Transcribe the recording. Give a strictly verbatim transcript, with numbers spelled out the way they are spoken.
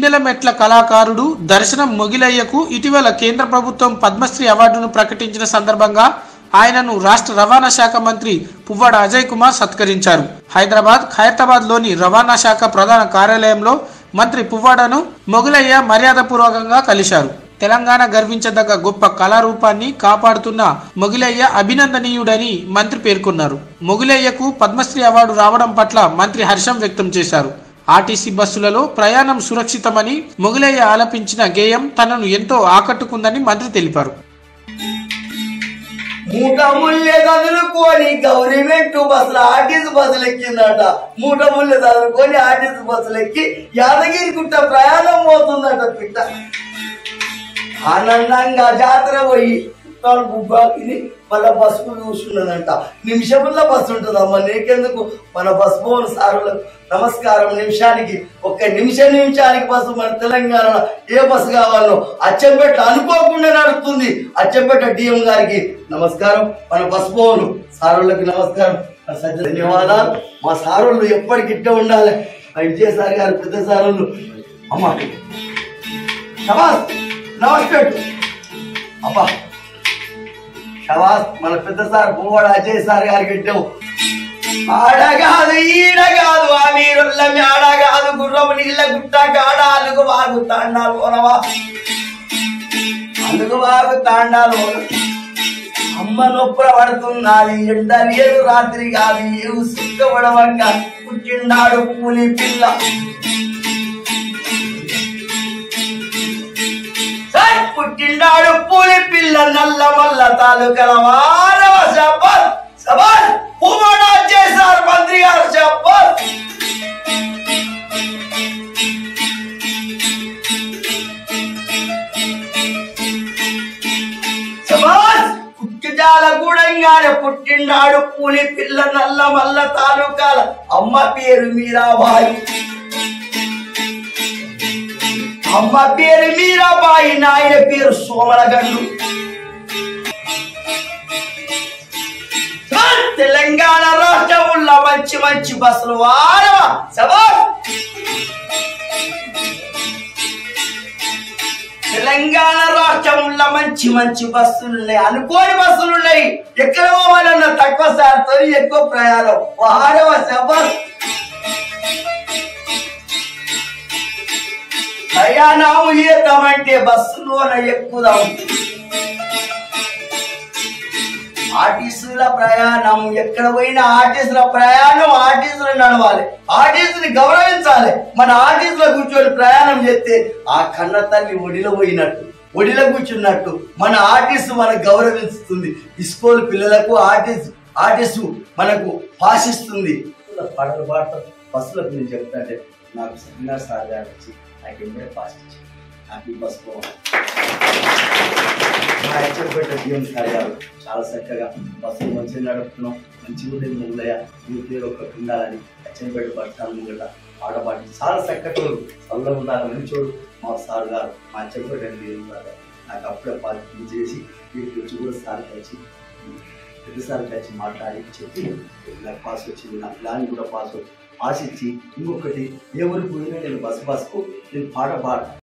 పిందెల మెట్ల కళాకారుడు దర్శనం మొగిలయ్యకు ఇటీవల కేంద్ర ప్రభుత్వం పద్మశ్రీ అవార్డును ప్రకటించిన సందర్భంగా ఆయనను రాష్ట్ర రవాణా శాఖ మంత్రి పువ్వాడ అజయ్ కుమార్ సత్కరించారు. హైదరాబాద్ ఖైరతాబాద్ లోని రవాణా శాఖ ప్రధాన కార్యాలయంలో మంత్రి పువ్వాడను మొగిలయ్య మర్యాదపూర్వకంగా కలిశారు. తెలంగాణ గర్వించదగ్గ గొప్ప కళారూపాన్ని కాపాడుతున్న మొగిలయ్య అభినందనీయుడని మంత్రి పేర్కొన్నారు. మొగిలయ్యకు పద్మశ్రీ అవార్డు రావడం పట్ల మంత్రి హర్షం వ్యక్తం చేశారు. ఆర్టీసీ బస్సులలో ప్రయాణం సురక్షితమని మొగిలయ్య ఆలపించిన గేయం తనను ఎంతో ఆకట్టుకుందని మంత్రి తెలిపారు. మూట ముల్లె చదువుకొని గవర్నమెంట్ బస్సులు ఆర్టీసీ బస్సులు ఎక్కిందట. మూట ముల్లె చదువుకొని ఆర్టీసీ బస్సులు ఎక్కి యాదగిరి గుట్ట ప్రయాణం పోతుందట. పిట్ట ఆనందంగా జాతర పోయి బుబ్బాకిని మళ్ళా బస్సుకు చూస్తున్నదంట. నిమిషంలో బస్సు ఉంటుందమ్మా, నీకెందుకు మన బస్ భవన్ సారులకు నమస్కారం. నిమిషానికి ఒక్క నిమిష నిమిషానికి బస్సు మన తెలంగాణలో ఏ బస్సు కావాలో అచ్చంపేట అనుకోకుండా నడుస్తుంది. అచ్చంపేట డిఎం గారికి నమస్కారం, మన బస్ భవన్ సారులకు నమస్కారం, సజ్జ ధన్యవాదాలు. మా సారులు ఎప్పటికి ఇట్ట ఉండాలి. మా విజయసారి గారు పెద్ద సారులు అమ్మా శబాస్ నమస్తే అబ్బా శబాస్. మన పెద్ద సార్ పువ్వాడ అజయ్ సార్ గారికి పెట్టావు. ఆడ కాదు ఈడ కాదు ఆ మీరుల్ల ఆడ కాదు గుర్రం నీళ్ళ గుట్ట కాడ అలుగు బాగు తాండాలు పోనవా అలుగు బాగు తాండాలు. అమ్మ నొప్పుల పడుతున్నది ఎండ లేదు రాత్రి కాదు ఏవు సుక్కబడవంగా పుట్టిండాడు పూలి పిల్ల. పుట్టిండాడు పూలి పిల్ల నల్ల మల్ల తాలూకల వారవ చెప్పాలి. సవాల్ పువ్వాడ చేశారు మంత్రి గారు చెప్పాలి. సవాల్ పుట్టిజాల గూడంగానే పుట్టిండాడు పూలి పిల్ల నల్ల మల్ల తాలూకాల. అమ్మ పేరు మీరాబాయి, అమ్మ పేరు మీరాబాయి, నాయన పేరు సోమలగండు. తెలంగాణ రాష్ట్రంలో మంచి మంచి బస్సులు వారవా సవాల్. తెలంగాణ రాష్ట్రంలో మంచి మంచి బస్సులు ఉన్నాయి, అనుకోని బస్సులు ఉన్నాయి. ఎక్కడ పోవాలన్నా తక్కువ సార్తో ఎక్కువ ప్రయాణం వారవ సవాల్. ప్రయాణం చేద్దామంటే బస్సులోన ఎక్కుదాం. ఆర్టీసీల ప్రయాణం ఎక్కడ పోయినా ఆర్టీసీల ప్రయాణం ఆర్టీసీలు నడవాలి. ఆర్టీసీని గౌరవించాలి. మన ఆర్టీసీలో కూర్చొని ప్రయాణం చేస్తే ఆ కన్న తల్లి ఒడిలో పోయినట్టు, ఒడిలో కూర్చున్నట్టు మన ఆర్టీసీ మనకు గౌరవిస్తుంది. స్కూల్ పిల్లలకు ఆర్టీసీ ఆర్టీసీ మనకు భాషిస్తుంది. పాటలు పాడతాం బస్సులకు. నేను చెప్తాంటే నాకు సత్యనారాయణ సార్ గారు వచ్చి నాకు ఎంబడే పాస్ ఇచ్చి నాకు ఈ బస్ పోవాలి. మా అచ్చంపేట డిఎం సార్ గారు చాలా చక్కగా బస్సులు మంచిగా నడుపుతున్నాం, మంచిగా ఉండేది మొదలయ్యా మీ పేరు ఒక్కటి ఉండాలని అచ్చంపేట బస్ స్టాండ్ ముంగట ఆడపాటి చాలా చక్కటోడు చల్ల ఉండాలి మంచోడు మా సార్ గారు. మా అచ్చంపేట డిఎం సార్ గారు నాకు అప్పుడే పార్టీ చేసి వీటికి వచ్చి కూడా సార్ కలిసి పెద్దసారి కలిసి మాట్లాడి చెప్పి నాకు పాస్ వచ్చింది, నా ప్లాన్ కూడా పాస్ వచ్చి ఆశించి ఇంకొకటి ఎవరు పోయినా నేను బస్ బస్కు నేను పాట పాడ